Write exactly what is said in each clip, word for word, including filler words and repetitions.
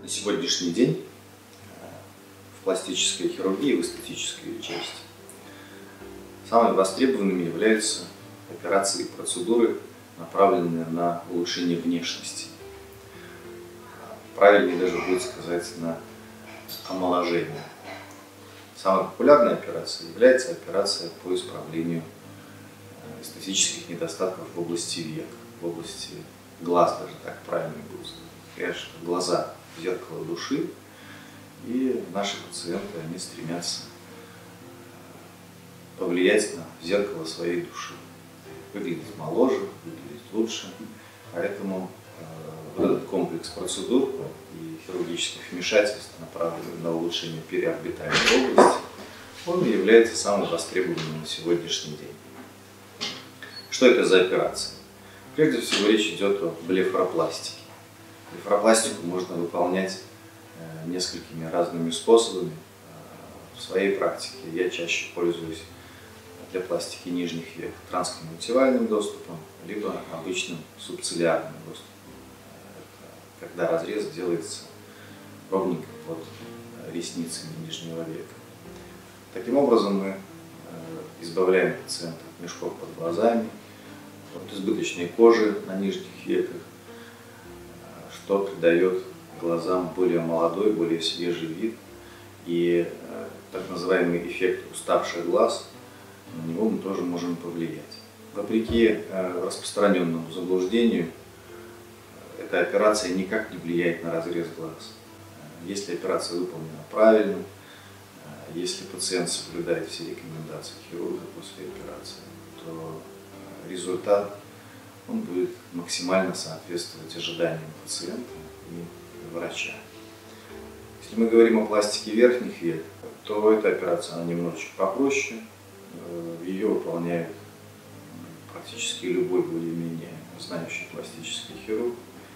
на сегодняшний день в пластической хирургии, в эстетической части самыми востребованными являются операции и процедуры, направленные на улучшение внешности. Правильнее даже будет сказать на омоложение. Самой популярной операцией является операция по исправлению эстетических недостатков в области век, в области глаз, даже так правильно будет сказать. Конечно, глаза – зеркало души, и наши пациенты, они стремятся повлиять на зеркало своей души. Выглядеть моложе, выглядеть лучше. Поэтому э, вот этот комплекс процедур и хирургических вмешательств, направленных на улучшение периорбитальной области, он является самым востребованным на сегодняшний день. Что это за операция? Прежде всего речь идет о блефаропластике. Блефаропластику можно выполнять э, несколькими разными способами. Э, в своей практике я чаще пользуюсь для пластики нижних век трансконъюнктивальным доступом, либо обычным субцилиарным доступом. Это когда разрез делается ровненько под ресницами нижнего века. Таким образом мы избавляем пациента от мешков под глазами, от избыточной кожи на нижних веках, что придает глазам более молодой, более свежий вид. И так называемый эффект уставших глаз, на него мы тоже можем повлиять. Вопреки распространенному заблуждению, эта операция никак не влияет на разрез глаз. Если операция выполнена правильно, если пациент соблюдает все рекомендации хирурга после операции, то результат он будет максимально соответствовать ожиданиям пациента и врача. Если мы говорим о пластике верхних век, то эта операция она немножечко попроще. Ее выполняет практически любой более-менее знающий пластический хирург.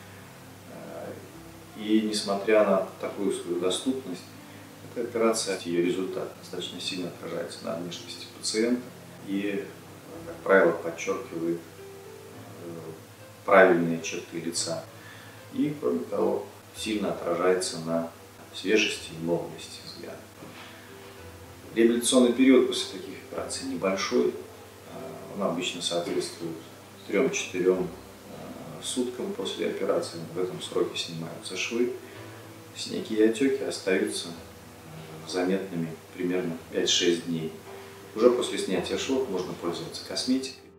И несмотря на такую свою доступность, эта операция, ее результат достаточно сильно отражается на внешности пациента и, как правило, подчеркивает правильные черты лица. И, кроме того, сильно отражается на свежести и молодости взгляда. Реабилитационный период после таких операций небольшой, он обычно соответствует трём-четырём суткам после операции. В этом сроке снимаются швы, синяки и отеки остаются заметными примерно пять-шесть дней. Уже после снятия швов можно пользоваться косметикой.